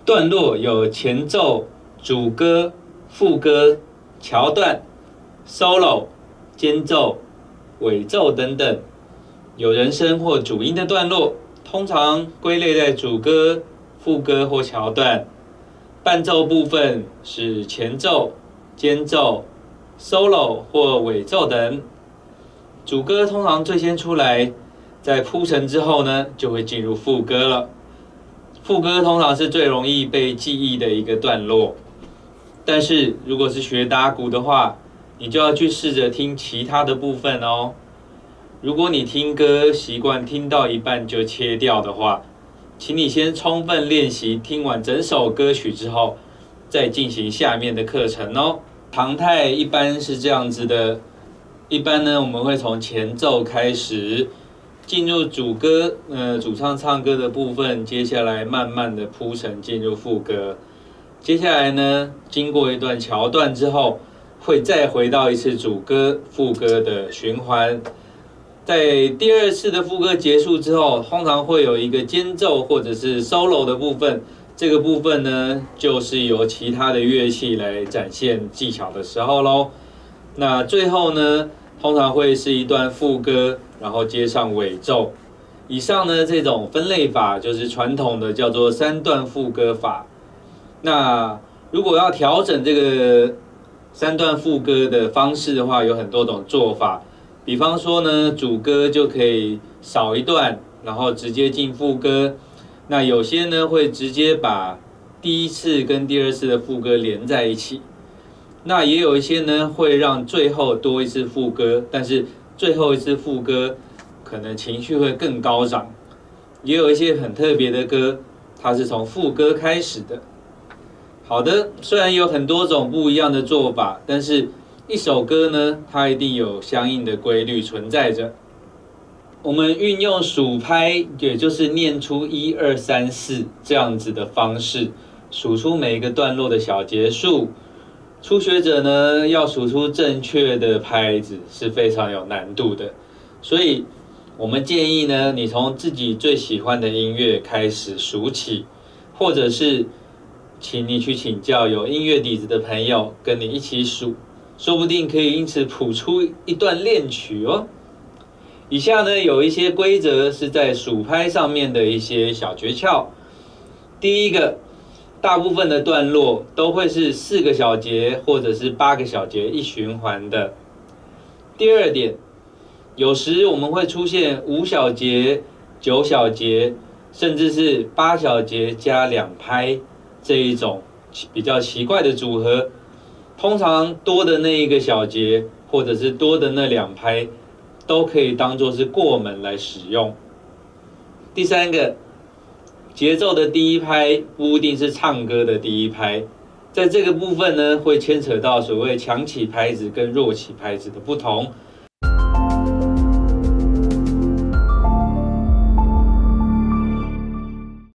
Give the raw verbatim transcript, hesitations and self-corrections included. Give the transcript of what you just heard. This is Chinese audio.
段落有前奏、主歌、副歌、桥段、solo、间奏、尾奏等等。有人声或主音的段落，通常归类在主歌、副歌或桥段。伴奏部分是前奏、间奏、solo 或尾奏等。主歌通常最先出来，在铺陈之后呢，就会进入副歌了。副歌通常是最容易被记忆的一个段落，但是如果是学打鼓的话，你就要去试着听其他的部分哦。如果你听歌习惯听到一半就切掉的话，请你先充分练习，听完整首歌曲之后，再进行下面的课程哦。常态一般是这样子的，一般呢我们会从前奏开始，进入主歌，呃，主唱唱歌的部分，接下来慢慢的铺陈进入副歌，接下来呢，经过一段桥段之后，会再回到一次主歌、副歌的循环。在第二次的副歌结束之后，通常会有一个间奏或者是 solo 的部分，这个部分呢，就是由其他的乐器来展现技巧的时候咯。那最后呢，通常会是一段副歌，然后接上尾奏。以上呢，这种分类法就是传统的叫做三段副歌法。那如果要调整这个三段副歌的方式的话，有很多种做法。比方说呢，主歌就可以少一段，然后直接进副歌。那有些呢会直接把第一次跟第二次的副歌连在一起。那也有一些呢会让最后多一次副歌，但是最后一次副歌可能情绪会更高涨。也有一些很特别的歌，它是从副歌开始的。好的，虽然有很多种不一样的做法，但是一首歌呢，它一定有相应的规律存在着。我们运用数拍，也就是念出一二三四这样子的方式，数出每一个段落的小节数。初学者呢，要数出正确的拍子是非常有难度的，所以我们建议呢，你从自己最喜欢的音乐开始数起，或者是请你去请教有音乐底子的朋友，跟你一起数。说不定可以因此谱出一段恋曲哦。以下呢有一些规则是在数拍上面的一些小诀窍。第一个，大部分的段落都会是四个小节或者是八个小节一循环的。第二点，有时我们会出现五小节、九小节，甚至是八小节加两拍这一种比较奇怪的组合。通常多的那一个小节，或者是多的那两拍，都可以当作是过门来使用。第三个，节奏的第一拍不一定是唱歌的第一拍，在这个部分呢，会牵扯到所谓强起拍子跟弱起拍子的不同。